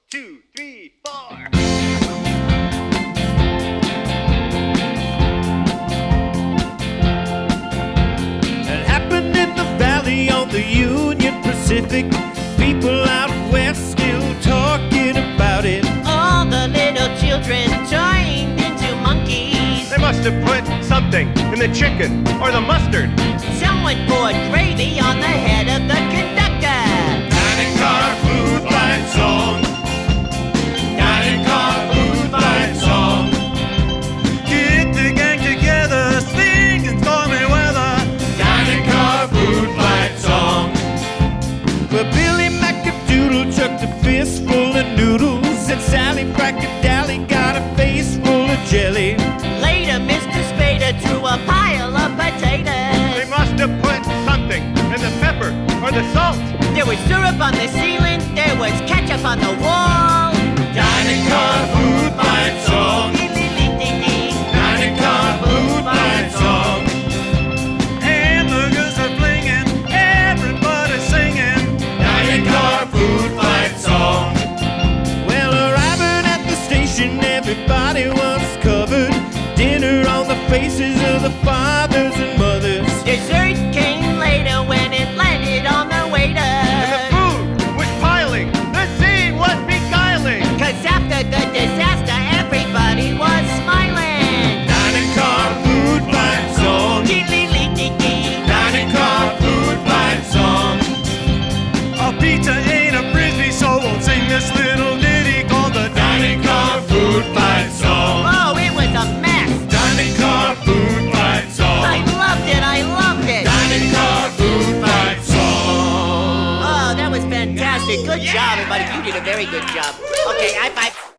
2, 3, 4. It happened in the valley on the Union Pacific. People out west still talking about it. All the little children turned into monkeys. They must have put something in the chicken or the mustard. Someone poured gravy on the head of the conductor. Dining car food fight song. Dining car food fight song. Get the gang together, sing in stormy weather. Dining car food fight song. Well, Billy Macadoodle chucked a fistful of noodles, and Sally Frackadally got a face full of jelly. Later, Mr. Spader threw a pile of potatoes. They must have put something in the pepper or the salt. There was syrup on the ceiling, there was ketchup on the wall. Dining car food fight song. Dining car food fight song. Hamburgers are flinging, everybody's singing. Dining car food fight song. Well, arriving at the station, everybody was covered. Dinner on the faces of the fathers and mothers. Dessert came later when it landed on the waiter. And the food was piling. The scene was beguiling. 'Cause after the disaster, everybody was smiling. Dining car food fight song. Dining car food fight song. A pizza ain't a frisbee, so we'll sing this little ditty called the Dining car food fight song. Oh, it was a mess. Dining car food fight song. I loved it, I loved it. Dining car food fight song. Oh, that was fantastic. Good job, everybody. You did a very good job. Okay, high five.